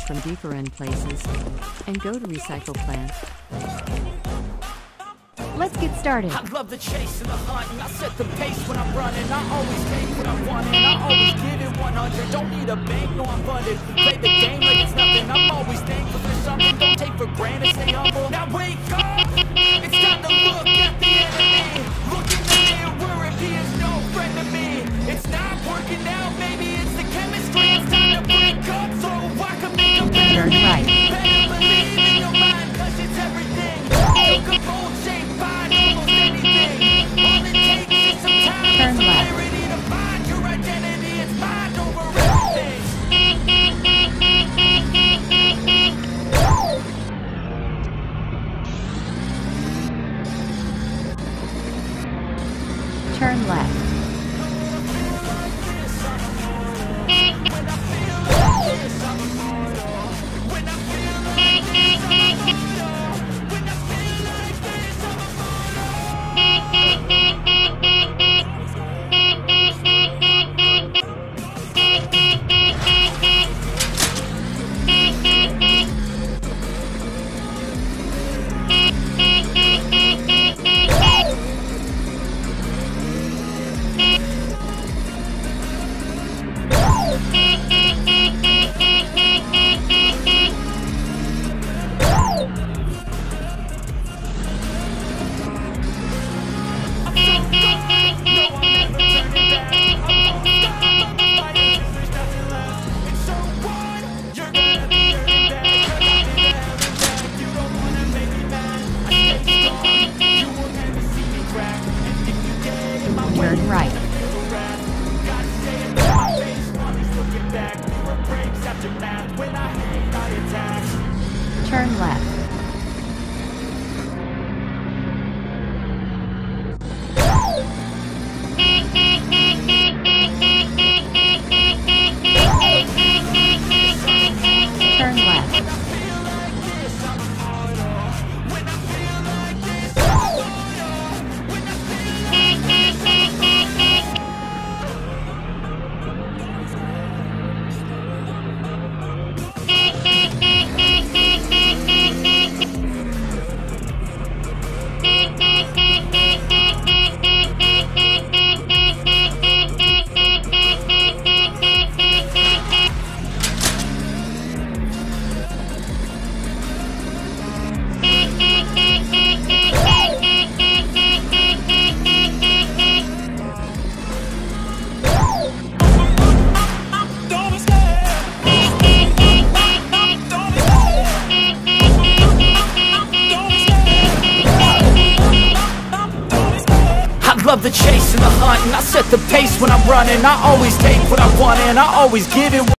from deeper end places and go to recycle plant. Let's get started. I love the chase and the hunt, and I set the pace when I'm running. I always take what I want, and I always give it 100. Don't need a bank, no I'm funded. Play the game like it's nothing. I'm always thankful for something. Don't take for granted, stay humble. Now wake up, it's time to look at the enemy. Look in the mirror if he is no friend to me. It's not working out, maybe it's the chemistry. It's time to break up so I can make a better Turn right. Better believe in your mind, 'cause it's everything. You can mold, shape, find almost anything. All it takes is some time. Turn left. Clarity to find your identity. It's mind over everything. Turn left. Turn right. Turn left. Turn left. Love the chase and the hunt, and I set the pace when I'm running. I always take what I want, and I always give it